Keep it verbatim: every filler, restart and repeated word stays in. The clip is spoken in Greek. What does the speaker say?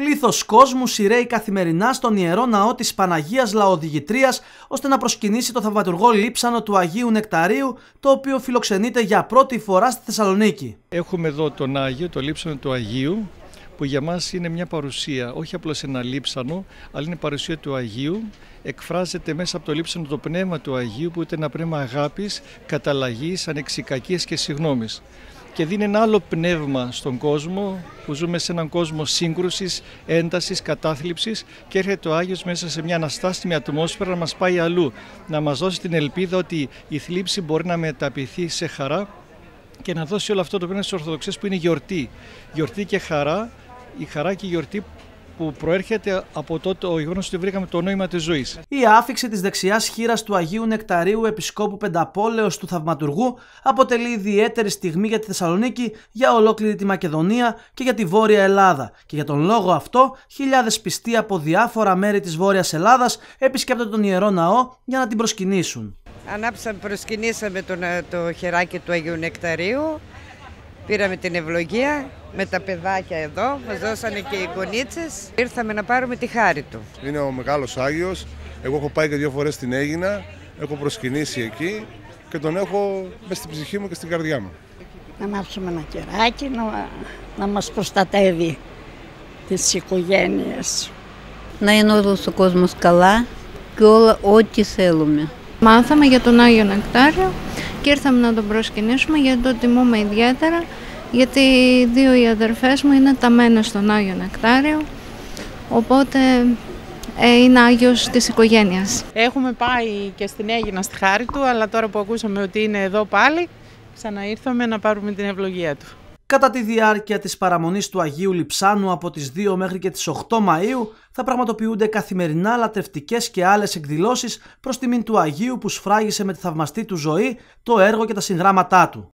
Πλήθος κόσμου σειραίει καθημερινά στον Ιερό Ναό της Παναγίας Λαοδηγητρίας ώστε να προσκυνήσει το θαυματουργό λείψανο του Αγίου Νεκταρίου, το οποίο φιλοξενείται για πρώτη φορά στη Θεσσαλονίκη. Έχουμε εδώ τον Άγιο, το λείψανο του Αγίου, που για μας είναι μια παρουσία, όχι απλώς ένα λείψανο, αλλά είναι παρουσία του Αγίου. Εκφράζεται μέσα από το λείψανο το πνεύμα του Αγίου, που είναι ένα πνεύμα αγάπης, καταλλαγής, ανεξικακίας και συγγνώμης. Και δίνει ένα άλλο πνεύμα στον κόσμο, που ζούμε σε έναν κόσμο σύγκρουσης, έντασης, κατάθλιψης, και έρχεται ο Άγιος μέσα σε μια αναστάσιμη ατμόσφαιρα να μας πάει αλλού, να μας δώσει την ελπίδα ότι η θλίψη μπορεί να μεταπηθεί σε χαρά και να δώσει όλο αυτό το πνεύμα στις Ορθοδοξίες που είναι γιορτή. Γιορτή και χαρά, η χαρά και η γιορτή που προέρχεται από τότε ο γεγονός ότι βρήκαμε το νόημα της ζωής. Η άφιξη της δεξιάς χείρας του Αγίου Νεκταρίου Επισκόπου Πενταπόλεως του Θαυματουργού αποτελεί ιδιαίτερη στιγμή για τη Θεσσαλονίκη, για ολόκληρη τη Μακεδονία και για τη Βόρεια Ελλάδα. Και για τον λόγο αυτό, χιλιάδες πιστοί από διάφορα μέρη της Βόρειας Ελλάδας επισκέπτονται τον Ιερό Ναό για να την προσκυνήσουν. Ανάψαμε, προσκυνήσαμε το, το χεράκι του Αγίου Νεκταρίου. Πήραμε την ευλογία με τα παιδάκια εδώ, μας δώσανε και οι κονίτσες. Ήρθαμε να πάρουμε τη χάρη του. Είναι ο μεγάλος Άγιος, εγώ έχω πάει και δύο φορές στην Αίγινα, έχω προσκυνήσει εκεί και τον έχω μέσα στην ψυχή μου και στην καρδιά μου. Να ανάψουμε ένα κεράκι, να, να μας προστατεύει τις οικογένειες. Να είναι όλος ο κόσμος καλά και όλα ό,τι θέλουμε. Μάθαμε για τον Άγιο Νεκτάριο και ήρθαμε να τον προσκυνήσουμε, γιατί το τιμούμε ιδιαίτερα, γιατί δύο οι αδερφές μου είναι ταμένες στον Άγιο Νεκτάριο, οπότε ε, είναι Άγιος της οικογένειας. Έχουμε πάει και στην Αίγινα στη χάρη του, αλλά τώρα που ακούσαμε ότι είναι εδώ πάλι, ξαναήρθαμε να πάρουμε την ευλογία του. Κατά τη διάρκεια της παραμονής του Αγίου Λειψάνου από τις δύο μέχρι και τις οκτώ Μαΐου θα πραγματοποιούνται καθημερινά λατρευτικές και άλλες εκδηλώσεις προς τιμήν του Αγίου που σφράγισε με τη θαυμαστή του ζωή το έργο και τα συγγράμματά του.